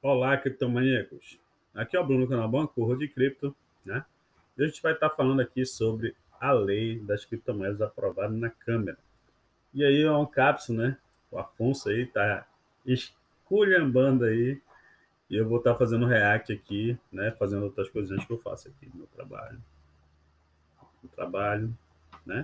Olá, criptomaníacos. Aqui é o Bruno do canal Banco de Cripto, né? E a gente vai estar falando aqui sobre a lei das criptomoedas aprovada na Câmara. E aí é um cápsula, né? O Afonso aí tá esculhambando aí e eu vou estar fazendo react aqui, né? Fazendo outras coisinhas que eu faço aqui no trabalho, né?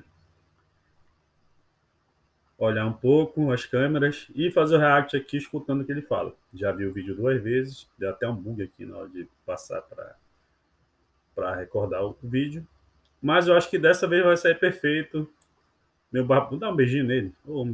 Olhar um pouco as câmeras e fazer o react aqui escutando o que ele fala. Já vi o vídeo 2 vezes, deu até um bug aqui na hora de passar para recordar o vídeo. Mas eu acho que dessa vez vai sair perfeito. Meu babu, dá um beijinho nele.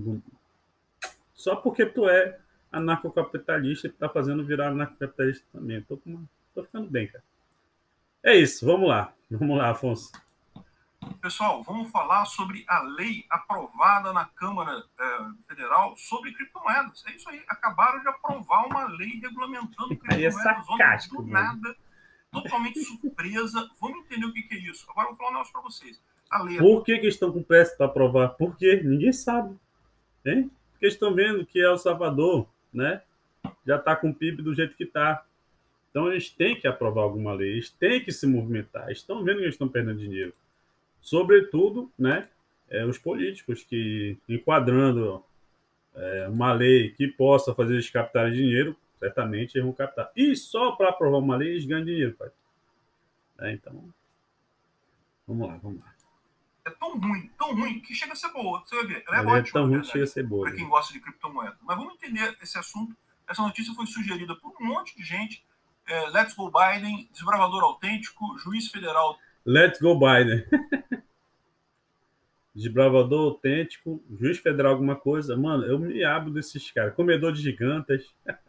Só porque tu é anarcocapitalista e tá fazendo virar anarcocapitalista também. Tô ficando bem, cara. É isso, vamos lá. Vamos lá, Afonso. Pessoal, vamos falar sobre a lei aprovada na Câmara Federal sobre criptomoedas. É isso aí, acabaram de aprovar uma lei regulamentando Aí é criptomoedas ontem, sarcástico, do mano. nada, totalmente surpresa. Vamos entender o que é isso. Agora eu vou falar um negócio para vocês. A lei é Por que que estão com pressa para aprovar? Por quê? Ninguém sabe, hein? Porque estão vendo que El Salvador, né? Já está com o PIB do jeito que está. Então eles têm que aprovar alguma lei, eles têm que se movimentar. Estão vendo que eles estão perdendo dinheiro. Sobretudo, né? Os políticos que, enquadrando uma lei que possa fazer eles captarem dinheiro, certamente eles vão captar. E só para aprovar uma lei eles ganham dinheiro, pai. Então, vamos lá. é tão ruim, que chega a ser boa. Você vai ver, ela é A lei é ótima, tão na ruim que chega a verdade, ser boa. para quem gosta de criptomoeda. Mas vamos entender esse assunto. Essa notícia foi sugerida por um monte de gente. Let's Go Biden, desbravador autêntico, juiz federal. Let's go Biden. Desbravador autêntico, juiz federal, alguma coisa. Mano, eu me abro desses caras. Comedor de gigantes.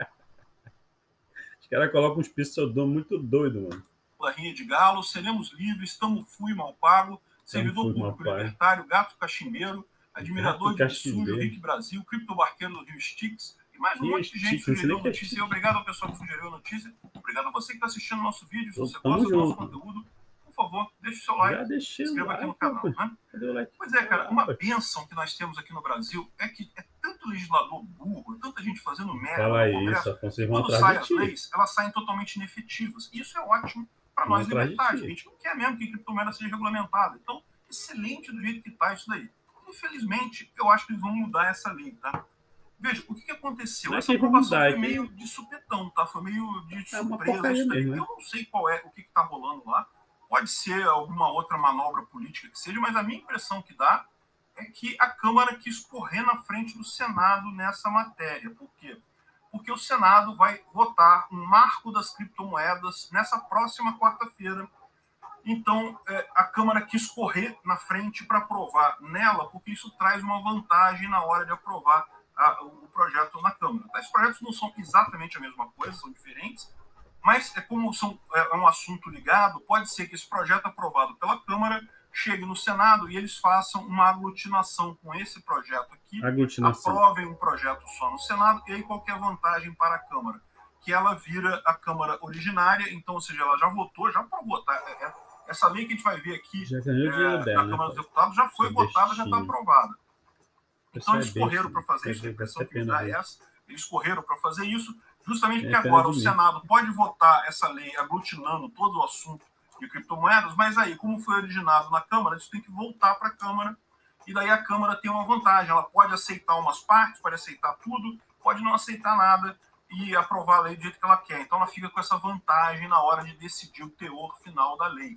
Os caras colocam uns pseudônimos muito doidos, mano. Da Rinha de Galo, seremos livres, tamo fui mal pago, Então, servidor fui, público papai. libertário, gato cachimbeiro, Gato admirador de Bitsúdio, cachimbeiro. Rick Brasil, criptobarqueiro do Rio Sticks, e mais um Rio monte de gente Stick, não sei nem sugeriu o a que é notícia. E Stick. obrigado ao pessoal que sugeriu a notícia. Obrigado a você que está assistindo o nosso vídeo. Se você Tamo gosta do nosso junto. conteúdo, por favor, deixe o seu Já like, se deixei o inscreva aqui no like, canal. rapaz. Né? Cadê o like? Pois é, cara, Olá, uma rapaz. bênção que nós temos aqui no Brasil é que é tanto legislador burro, tanta gente fazendo merda Fala no isso, Congresso, Afonso. que Eles vão quando atrás de saem as ti. leis, elas saem totalmente inefetivas. E isso é ótimo para Vão nós atrás de libertários. A ti. gente não quer mesmo que a criptomoeda seja regulamentada. Então, excelente do jeito que está isso daí. Infelizmente, eu acho que eles vão mudar essa lei, tá? Veja, o que aconteceu? Não é Essa que vão aprovação mudar, é foi meio que de supetão, tá? Foi meio de é uma surpresa porcaria isso daí. mesmo, né? Eu não sei qual é, o que está rolando lá. Pode ser alguma outra manobra política que seja, mas a minha impressão que dá é que a Câmara quis correr na frente do Senado nessa matéria. Por quê? Porque o Senado vai votar um marco das criptomoedas nessa próxima quarta-feira. Então, a Câmara quis correr na frente para aprovar nela, porque isso traz uma vantagem na hora de aprovar o projeto na Câmara. Esses projetos não são exatamente a mesma coisa, são diferentes, mas como é um assunto ligado, pode ser que esse projeto aprovado pela Câmara chegue no Senado e eles façam uma aglutinação com esse projeto aqui, Aglutinação. aprovem um projeto só no Senado e aí qualquer vantagem para a Câmara, que ela vira a Câmara originária, então, ou seja, ela já votou, já aprovou, tá? Essa lei que a gente vai ver aqui Já ganhou o dinheiro dela, na né, Câmara pai? dos Deputados já foi Seu votada, já está bestinho. aprovada. Então Pessoal é eles correram besta, para né? fazer isso, a Dá impressão até que me pena dá é dele. essa. Eles correram para fazer isso, justamente Tem porque pena agora de o mim. Senado pode votar essa lei aglutinando todo o assunto de criptomoedas, mas aí, como foi originado na Câmara, isso tem que voltar para a Câmara, e daí a Câmara tem uma vantagem, ela pode aceitar umas partes, pode aceitar tudo, pode não aceitar nada e aprovar a lei do jeito que ela quer. Então ela fica com essa vantagem na hora de decidir o teor final da lei.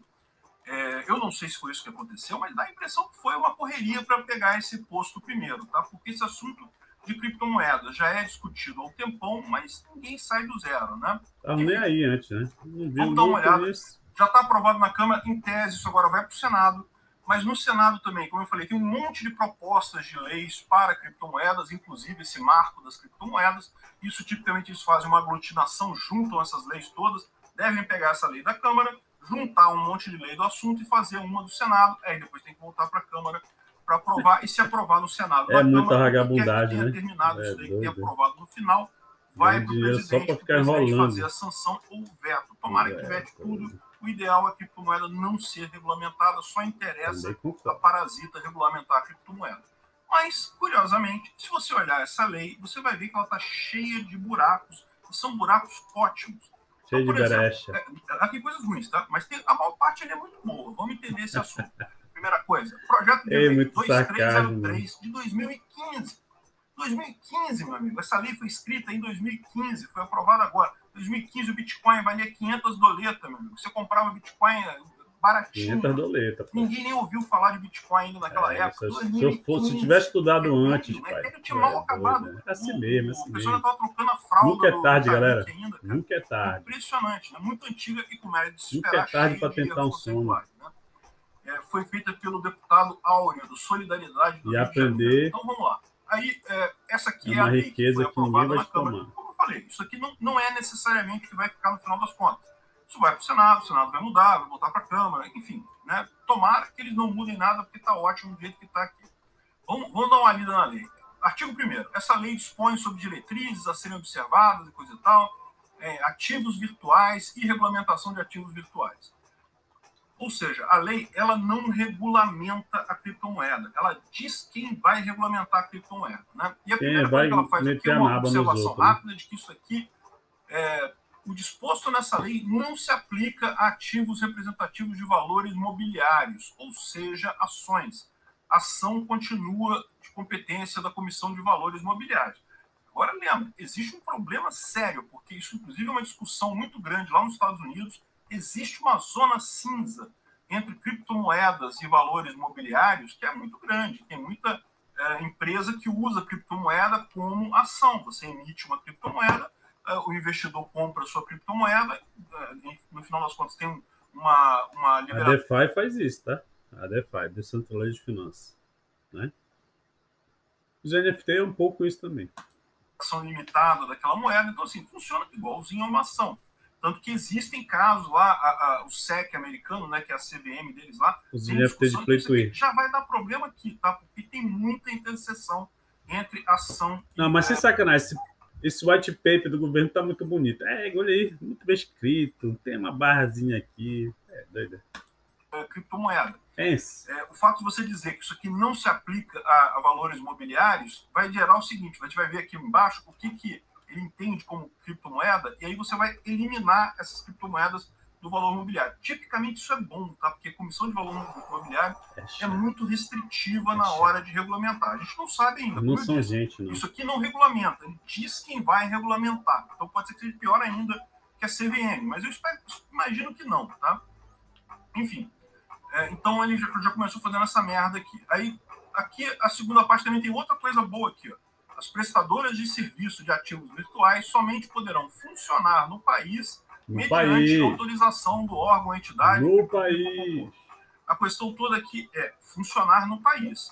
Eu não sei se foi isso que aconteceu, mas dá a impressão que foi uma correria para pegar esse posto primeiro, tá? Porque esse assunto de criptomoedas já é discutido há um tempão, mas ninguém sai do zero, né? Tava nem aí antes, né? Não viu Vamos dar nem uma o olhada. começo. Já está aprovado na Câmara, em tese, isso agora vai para o Senado, mas no Senado também, como eu falei, tem um monte de propostas de leis para criptomoedas, inclusive esse marco das criptomoedas. Isso tipicamente eles fazem uma aglutinação, juntam essas leis todas, devem pegar essa lei da Câmara, juntar um monte de lei do assunto e fazer uma do Senado, aí depois tem que voltar para a Câmara para aprovar, e se aprovar no Senado É na muita Câmara, o que quer que vagabundagem, tenha né? terminado É isso daí, que tenha doido. aprovado no final, vai Ganha para o dinheiro só presidente, pra ficar fazer enrolando. a sanção ou o veto. Tomara que vete tudo. O ideal é a criptomoeda não ser regulamentada, só interessa a parasita regulamentar a criptomoeda. Mas, curiosamente, se você olhar essa lei, você vai ver que ela está cheia de buracos, são buracos ótimos. Cheio Então, de brecha. aqui tem coisas ruins, tá? Mas a maior parte é muito boa. Vamos entender esse assunto. Primeira coisa, projeto de lei Muito sarcasmo, 2303 de 2015. 2015, meu amigo. Essa lei foi escrita em 2015, foi aprovada agora. 2015 o Bitcoin valia 500 doletas, meu amigo. Você comprava Bitcoin baratinho. 500 doletas. Ninguém nem ouviu falar de Bitcoin ainda naquela época. Se tivesse estudado antes, pai. Eu tinha mal acabado. Né? Assim mesmo, A pessoa estava trocando a fralda. Nunca é tarde, galera. Ainda, nunca é tarde. Impressionante, né? Muito antiga e com mérito de se esperar. Nunca é tarde para tentar um sonho. Né? Foi feita pelo deputado Áureo, do Solidariedade do Rio de Janeiro. aprender. Então vamos lá. Aí, essa aqui é uma a lei riqueza que foi aprovada na Câmara. Tomar. Como eu falei, isso aqui não é necessariamente o que vai ficar no final das contas. Isso vai para o Senado vai mudar, vai voltar para a Câmara, enfim. Né? Tomara que eles não mudem nada, porque está ótimo do jeito que está aqui. Vamos dar uma lida na lei. Artigo 1º. Essa lei dispõe sobre diretrizes a serem observadas e coisa e tal, ativos virtuais e regulamentação de ativos virtuais. Ou seja, a lei ela não regulamenta a criptomoeda. Ela diz quem vai regulamentar a criptomoeda. Né? E a primeira coisa que ela faz aqui é uma observação rápida de que isso aqui, o disposto nessa lei não se aplica a ativos representativos de valores mobiliários, ou seja, ações. A ação continua de competência da Comissão de Valores Mobiliários. Agora, lembra, existe um problema sério, porque isso, inclusive, é uma discussão muito grande lá nos Estados Unidos. Existe uma zona cinza entre criptomoedas e valores mobiliários que é muito grande. Tem muita empresa que usa criptomoeda como ação. Você emite uma criptomoeda, o investidor compra a sua criptomoeda, no final das contas tem uma liberação. A DeFi faz isso, tá? A DeFi, Decentralized Finance. Né? Os NFT é um pouco isso também. Ação limitada daquela moeda, então assim, funciona igualzinho a uma ação. Tanto que existem casos lá, o SEC americano, né, que é a CVM deles lá, os NFT de Play to Earn. Já vai dar problema aqui, tá? Porque tem muita interseção entre ação e... Não, mas sem sacanagem, esse white paper do governo tá muito bonito. Olha aí, muito bem escrito, tem uma barrazinha aqui, doido. Criptomoeda. O fato de você dizer que isso aqui não se aplica a valores imobiliários vai gerar o seguinte, a gente vai ver aqui embaixo o que ele entende como criptomoeda, e aí você vai eliminar essas criptomoedas do valor imobiliário. Tipicamente isso é bom, tá? Porque a Comissão de Valor Imobiliário é muito restritiva na hora de regulamentar. A gente não sabe ainda. Não são gente, não. Isso aqui não regulamenta, ele diz quem vai regulamentar. Então pode ser que seja pior ainda que a CVM, mas eu imagino que não, tá? Enfim, então ele já começou fazendo essa merda aqui. Aí, aqui a segunda parte também tem outra coisa boa aqui, ó. As prestadoras de serviço de ativos virtuais somente poderão funcionar no país mediante autorização do órgão ou entidade. No país. A questão toda aqui é funcionar no país.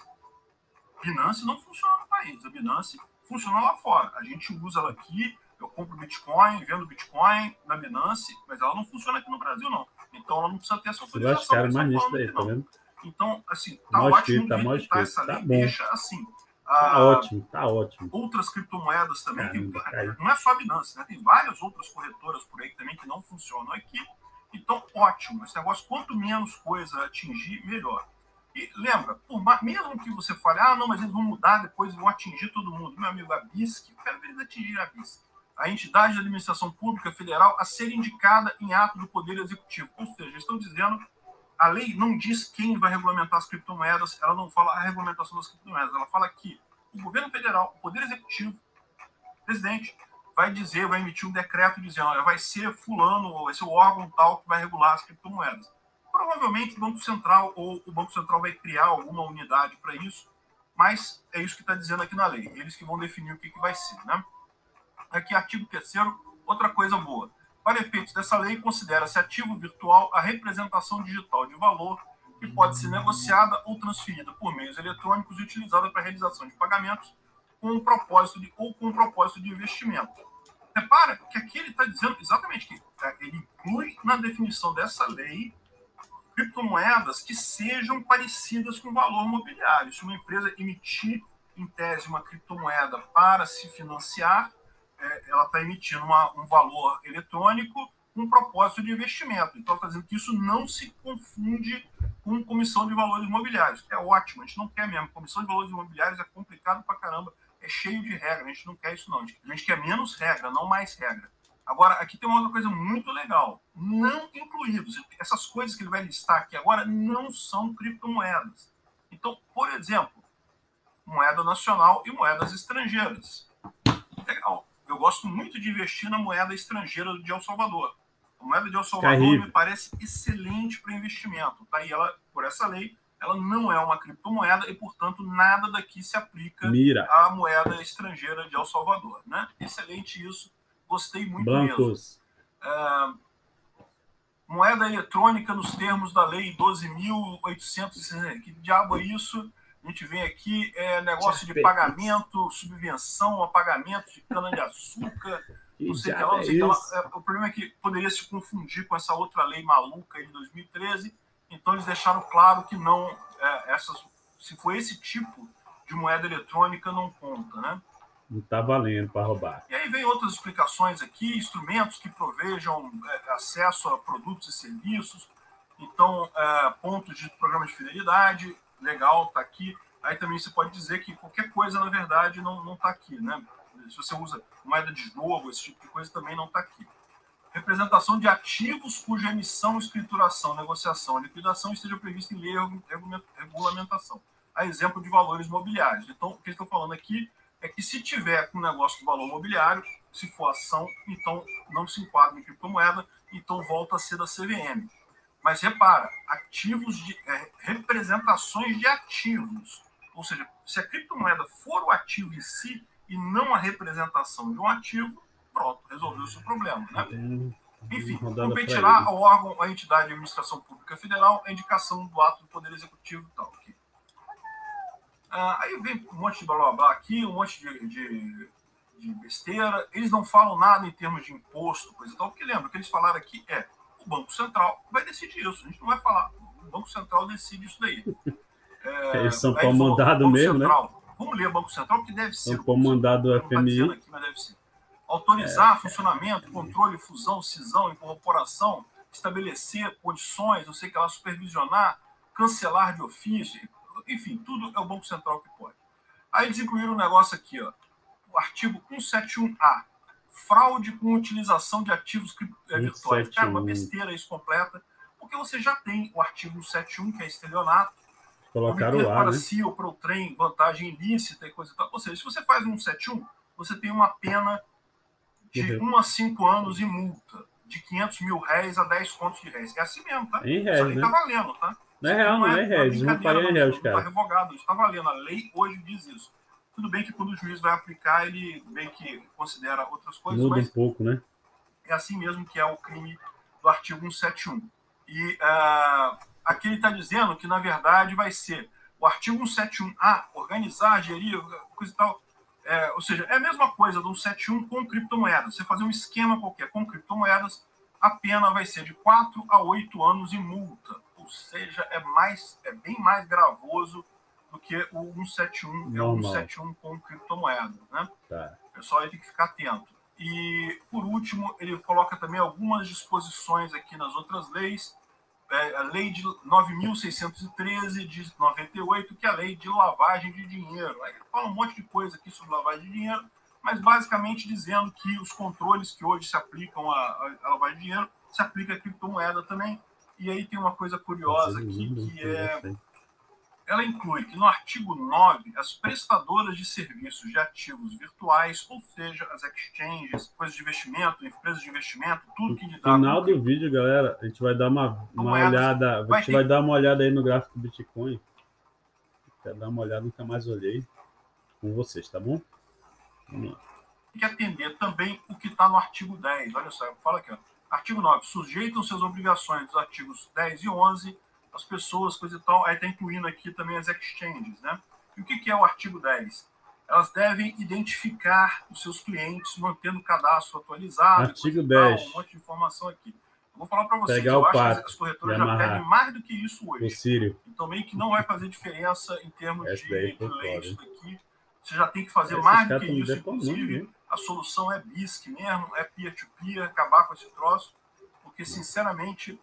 Binance não funciona no país. A Binance funciona lá fora. A gente usa ela aqui, eu compro Bitcoin, vendo Bitcoin na Binance, mas ela não funciona aqui no Brasil, não. Então ela não precisa ter essa autorização. Mais nisso daí, tá vendo? Então, assim, tá ótimo que tá essa lei, deixa assim. Tá ótimo. Outras criptomoedas também, não é só a Binance, né? Tem várias outras corretoras por aí também que não funcionam aqui. Então, ótimo. Esse negócio, quanto menos coisa atingir, melhor. E lembra, mesmo que você fale, não, mas eles vão mudar, depois vão atingir todo mundo. Meu amigo, a BISC, eu quero ver eles atingirem a BISC. A entidade de administração pública federal a ser indicada em ato do Poder Executivo. Ou seja, estão dizendo, a lei não diz quem vai regulamentar as criptomoedas, ela não fala a regulamentação das criptomoedas, ela fala que o governo federal, o Poder Executivo, o presidente, vai emitir um decreto dizendo, olha, vai ser fulano, vai ser o órgão tal que vai regular as criptomoedas. Provavelmente o Banco Central ou o Banco Central vai criar alguma unidade para isso, mas é isso que está dizendo aqui na lei, eles que vão definir o que vai ser, né? Aqui, artigo 3º, outra coisa boa. Para efeitos dessa lei, considera-se ativo virtual a representação digital de valor que pode ser negociada ou transferida por meios eletrônicos e utilizada para a realização de pagamentos com um propósito de investimento. Repara que aqui ele está dizendo exatamente que ele inclui na definição dessa lei criptomoedas que sejam parecidas com valor mobiliário. Se uma empresa emitir, em tese, uma criptomoeda para se financiar, ela está emitindo um valor eletrônico com um propósito de investimento. Então, está dizendo que isso não se confunde com comissão de valores imobiliários. É ótimo, a gente não quer mesmo. Comissão de valores imobiliários é complicado pra caramba, é cheio de regra, a gente não quer isso não. A gente quer menos regra, não mais regra. Agora, aqui tem uma outra coisa muito legal. Não incluídos. Essas coisas que ele vai listar aqui agora não são criptomoedas. Então, por exemplo, moeda nacional e moedas estrangeiras. Legal. Eu gosto muito de investir na moeda estrangeira de El Salvador. A moeda de El Salvador me parece excelente para investimento. Tá? E ela, por essa lei, ela não é uma criptomoeda e, portanto, nada daqui se aplica à moeda estrangeira de El Salvador. Né? Excelente isso. Gostei muito Bancos. mesmo. Moeda eletrônica nos termos da lei 12.860. Que diabo é isso? A gente vem aqui, negócio de pagamento, subvenção a pagamento de cana-de-açúcar, não sei o que lá, não sei o que lá. O problema é que poderia se confundir com essa outra lei maluca de 2013, então eles deixaram claro que não, se for esse tipo de moeda eletrônica, não conta, né? Não está valendo para roubar. E aí vem outras explicações aqui, instrumentos que provejam acesso a produtos e serviços, então, pontos de programa de fidelidade, legal, tá aqui. Aí também você pode dizer que qualquer coisa, na verdade, não tá aqui, né? Se você usa moeda de jogo, esse tipo de coisa também não tá aqui. Representação de ativos cuja emissão, escrituração, negociação, liquidação esteja prevista em lei ou regulamentação. A exemplo de valores mobiliários. Então, o que eu estou falando aqui é que se tiver um negócio de valor mobiliário, se for ação, então não se enquadra em criptomoeda, então volta a ser da CVM. Mas repara, ativos de representações de ativos. Ou seja, se a criptomoeda for o ativo em si e não a representação de um ativo, pronto, resolveu o seu problema. Né? Enfim, competirá ao órgão, à entidade de administração pública federal, a indicação do ato do Poder Executivo e tal. Aqui. Aí vem um monte de blá blá blá aqui, um monte de besteira. Eles não falam nada em termos de imposto, coisa e tal, porque lembra, o que eles falaram aqui o Banco Central vai decidir isso. A gente não vai falar. O Banco Central decide isso daí. Eles são comandados mesmo, Central, né? Vamos ler o Banco Central, porque deve ser. São comandados do FMI. Aqui, mas deve ser. Autorizar funcionamento, controle, fusão, cisão, incorporação, estabelecer condições, não sei o que lá, supervisionar, cancelar de ofício, enfim, tudo é o Banco Central que pode. Aí eles incluíram um negócio aqui, ó, o artigo 171A. Fraude com utilização de ativos virtuais. Cara, uma besteira isso completa, porque você já tem o artigo 171, que é estelionato, colocaram lá, para né? si ou para o trem, vantagem ilícita e coisa e tal. Ou seja, se você faz um 171, você tem uma pena de 1 a 5 anos e multa, de 500 mil réis a 10 contos de réis. É assim mesmo, tá? Em réis, né? Tá valendo, tá? Não é real, não é réis. Não paga em réis, cara. Não tá revogado, isso tá valendo. A lei hoje diz isso. Tudo bem que quando o juiz vai aplicar, ele bem que considera outras coisas, muda mas um pouco, né? É assim mesmo que é o crime do artigo 171. E aqui ele está dizendo que, na verdade, vai ser o artigo 171A, organizar, gerir, coisa e tal. Ou seja, é a mesma coisa do 171 com criptomoedas. Você fazer um esquema qualquer com criptomoedas, a pena vai ser de 4 a 8 anos e multa. Ou seja, é bem mais gravoso do que o 171, é o 171 com criptomoeda. Né? Tá. O pessoal aí tem que ficar atento. E, por último, ele coloca também algumas disposições aqui nas outras leis. A lei de 9.613 de 98, que é a lei de lavagem de dinheiro. Aí ele fala um monte de coisa aqui sobre lavagem de dinheiro, mas basicamente dizendo que os controles que hoje se aplicam à lavagem de dinheiro se aplica à criptomoeda também. E aí tem uma coisa curiosa aqui, que ela inclui que no artigo 9, as prestadoras de serviços de ativos virtuais, ou seja, as exchanges, coisas de investimento, empresas de investimento, tudo que lhe dá... No final do vídeo, galera, a gente vai dar uma olhada, a gente vai dar uma olhada aí no gráfico do Bitcoin. Quero dar uma olhada, nunca mais olhei com vocês, tá bom? Vamos lá. Tem que atender também o que está no artigo 10. Olha só, fala aqui, ó. Artigo 9, sujeitam suas obrigações dos artigos 10 e 11, as pessoas, coisa e tal, aí está incluindo aqui também as exchanges, né? E o que é o artigo 10? Elas devem identificar os seus clientes, mantendo o cadastro atualizado. Artigo 10. Tal, um monte de informação aqui. Eu vou falar para vocês, pegar eu acho pato, que as corretoras já pedem mais do que isso hoje. O Sírio. Então, meio que não vai fazer diferença em termos de lei isso daqui. Você já tem que fazer esses mais do que isso, inclusive. Né? A solução é BISC mesmo, é peer-to-peer, acabar com esse troço, porque, sinceramente,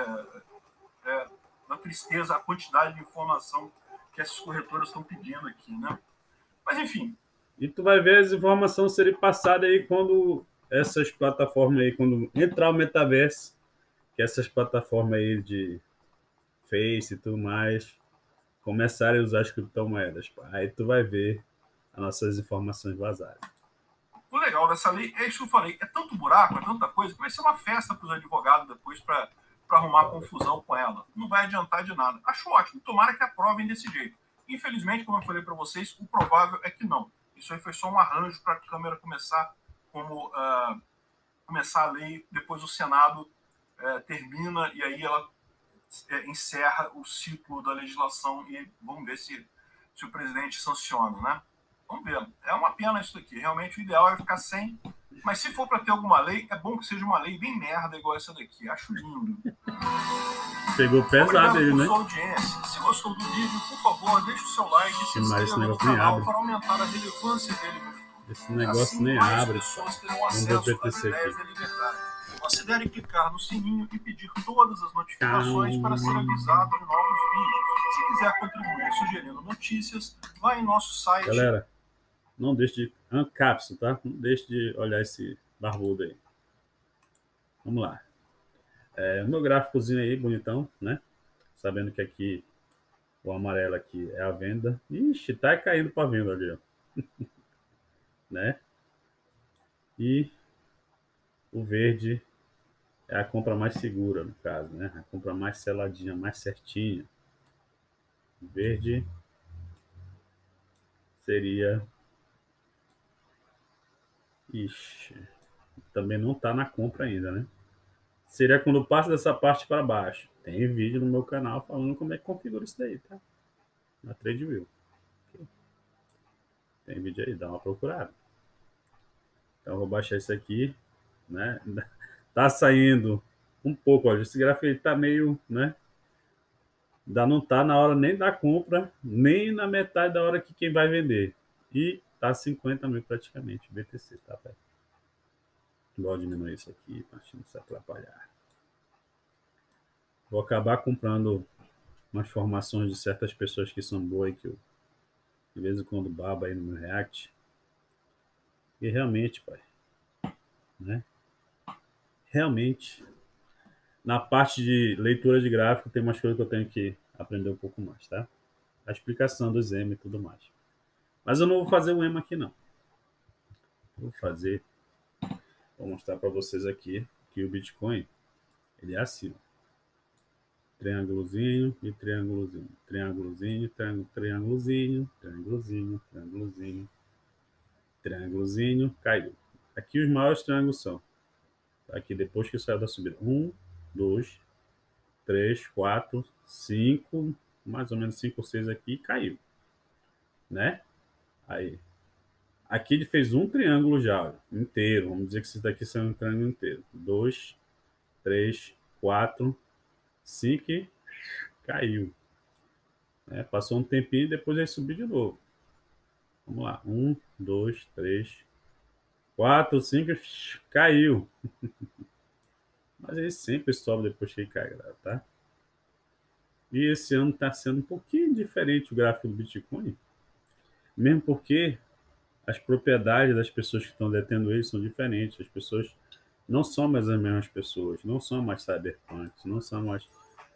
uma tristeza a quantidade de informação que essas corretoras estão pedindo aqui, né? Mas, enfim. E tu vai ver as informações serem passadas aí quando essas plataformas aí, quando entrar o metaverso, que essas plataformas aí de Face e tudo mais, começarem a usar as criptomoedas. Aí tu vai ver as nossas informações vazarem. O legal dessa lei é isso que eu falei. É tanto buraco, é tanta coisa, que vai ser uma festa para os advogados depois para arrumar confusão com ela. Não vai adiantar de nada. Acho ótimo. Tomara que aprovem desse jeito. Infelizmente, como eu falei para vocês, o provável é que não. Isso aí foi só um arranjo para a Câmara começar começar a lei, depois o Senado termina e aí ela encerra o ciclo da legislação e vamos ver se o presidente sanciona, né? Vamos ver. É uma pena isso daqui. Realmente o ideal é ficar sem. Mas se for para ter alguma lei, é bom que seja uma lei bem merda igual essa daqui. Acho lindo. Pegou pesado aí, né? Sua audiência. Se gostou do vídeo, por favor, deixe o seu like e se inscreva no canal para aumentar a relevância dele no YouTube. Esse negócio assim, nem abre. Vamos ver o BTC aqui. Considere clicar no sininho e pedir todas as notificações para ser avisado de novos vídeos. Se quiser contribuir sugerindo notícias, vá em nosso site. Galera, não deixe de... Ancapso, tá? Não deixe de olhar esse barbudo aí. Vamos lá. O meu gráficozinho aí, bonitão, né? Sabendo que aqui o amarelo aqui é a venda. Ixi, tá caindo para venda ali, ó. Né? E o verde é a compra mais segura, no caso, né? A compra mais seladinha, mais certinha. O verde seria... Ixi, também não tá na compra ainda, né? Seria quando passa dessa parte para baixo. Tem vídeo no meu canal falando como é que configura isso daí, tá? Na TradeView. Tem vídeo aí, dá uma procurada. Então eu vou baixar isso aqui, né? Tá saindo um pouco, olha, esse gráfico aí tá meio, né? Ainda não tá na hora nem da compra, nem na metade da hora que quem vai vender. E tá 50 mil praticamente, BTC, tá, velho? Vou diminuir isso aqui para não se atrapalhar. Vou acabar comprando umas formações de certas pessoas que são boas, que eu de vez em quando baba aí no meu React. E realmente, pai, né? Realmente, na parte de leitura de gráfico, tem umas coisas que eu tenho que aprender um pouco mais, tá? A explicação dos EMA e tudo mais. Mas eu não vou fazer o EMA aqui, não. Vou mostrar para vocês aqui que o Bitcoin, ele é assim, ó. Triângulozinho e triângulozinho. Triângulozinho, triângulozinho, triângulozinho, triângulozinho, triângulozinho, caiu. Aqui os maiores triângulos são. Aqui depois que saiu da subida. 1, 2, 3, 4, 5, mais ou menos 5 ou 6 aqui, caiu. Né? Aí. Aqui ele fez um triângulo já, inteiro. Vamos dizer que esse daqui são um triângulo inteiro. 2, 3, 4, 5 e caiu. Né? Passou um tempinho e depois ele subiu de novo. Vamos lá. 1, 2, 3, 4, 5 e caiu. Mas ele sempre sobe depois que ele cai, tá? E esse ano está sendo um pouquinho diferente o gráfico do Bitcoin. Mesmo porque as propriedades das pessoas que estão detendo ele são diferentes. As pessoas não são mais as mesmas pessoas, não são mais cyberpunks, não são mais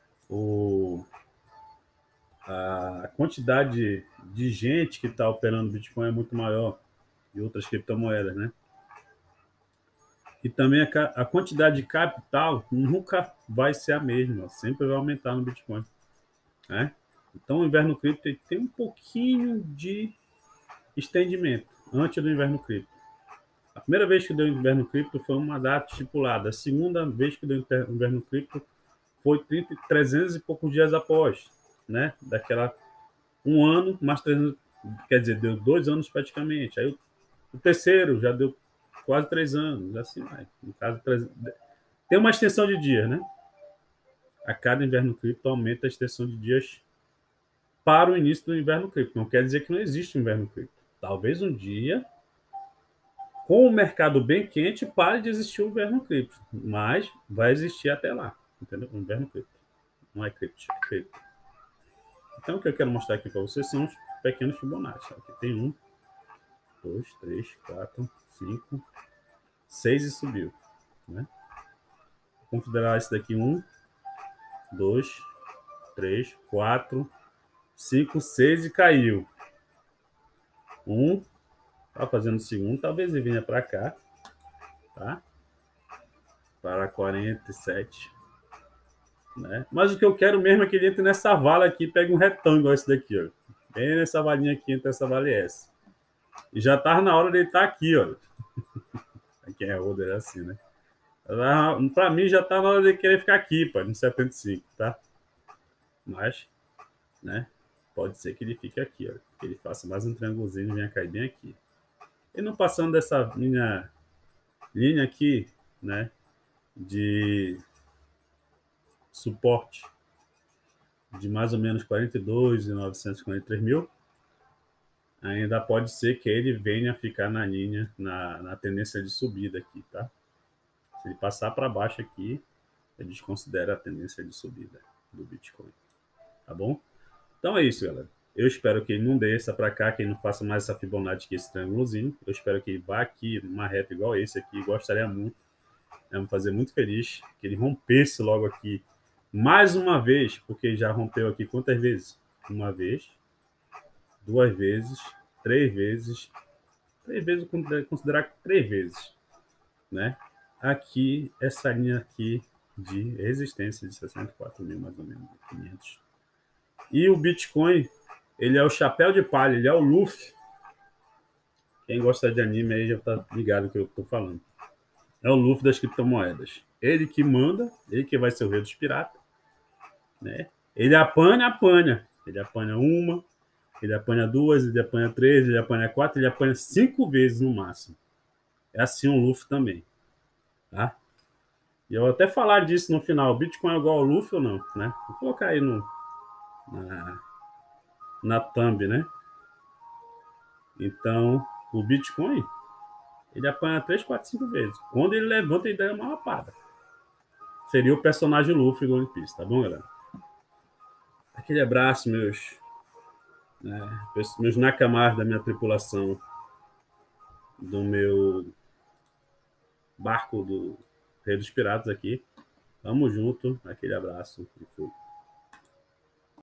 a quantidade de gente que está operando Bitcoin é muito maior e outras criptomoedas, né? E também a quantidade de capital nunca vai ser a mesma, sempre vai aumentar no Bitcoin, né? Então o inverno cripto tem um pouquinho de estendimento antes do inverno cripto. A primeira vez que deu inverno cripto foi uma data estipulada. A segunda vez que deu inverno cripto foi 300 e poucos dias após, né? Daquela um ano, mais 300, quer dizer, deu 2 anos praticamente. Aí o terceiro já deu quase 3 anos, assim vai. No caso, tem uma extensão de dias, né? A cada inverno cripto aumenta a extensão de dias para o início do inverno cripto. Não quer dizer que não existe inverno cripto. Talvez um dia, com o mercado bem quente, pare de existir o inverno cripto. Mas vai existir até lá. Entendeu? O inverno cripto. Não é cripto, é cripto. Então o que eu quero mostrar aqui para vocês são os pequenos Fibonacci. Aqui tem 1, 2, 3, 4, 5, 6 e subiu, né? Vou considerar esse daqui 1, 2, 3, 4, 5, 6 e caiu. 1, tá fazendo o segundo, talvez ele venha para cá, tá? Para 47, né? Mas o que eu quero mesmo é que ele entre nessa vala aqui e pegue um retângulo esse daqui, ó. Bem nessa valinha aqui, entre essa vala e essa. E já tá na hora de ele estar aqui, ó. Quem é holder é assim, né? Para mim já tá na hora de querer ficar aqui, pô, no 75, tá? Mas, né? Pode ser que ele fique aqui, ó. Que ele faça mais um triângulozinho e venha cair bem aqui. E não passando dessa minha linha aqui, né? De suporte de mais ou menos 42.943 mil, ainda pode ser que ele venha ficar na linha, na tendência de subida aqui, tá? Se ele passar para baixo aqui, a gente considera a tendência de subida do Bitcoin, tá bom? Então é isso, galera. Eu espero que ele não desça para cá, que ele não faça mais essa Fibonacci que esse triângulozinho. Eu espero que ele vá aqui numa reta igual esse aqui. Gostaria muito, ia me fazer muito feliz que ele rompesse logo aqui mais uma vez, porque já rompeu aqui quantas vezes? Uma vez, 2 vezes, 3 vezes. 3 vezes, eu considerar 3 vezes, né? Aqui, essa linha aqui de resistência de 64 mil, mais ou menos, 500. E o Bitcoin, ele é o chapéu de palha, ele é o Luffy. Quem gosta de anime aí já tá ligado o que eu tô falando. É o Luffy das criptomoedas. Ele que manda, ele que vai ser o rei dos piratas, né? Ele apanha. Ele apanha uma, ele apanha 2, ele apanha 3, ele apanha 4, ele apanha 5 vezes no máximo. É assim o Luffy também, tá? E eu vou até falar disso no final. O Bitcoin é igual ao Luffy ou não, né? Vou colocar aí na thumb, né? Então, o Bitcoin, ele apanha 3, 4, 5 vezes. Quando ele levanta, ele dá uma lapada. Seria o personagem Luffy do One Piece, tá bom, galera? Aquele abraço, meus nakamas da minha tripulação, do meu barco do Rei dos Piratas aqui. Tamo junto, aquele abraço e fui.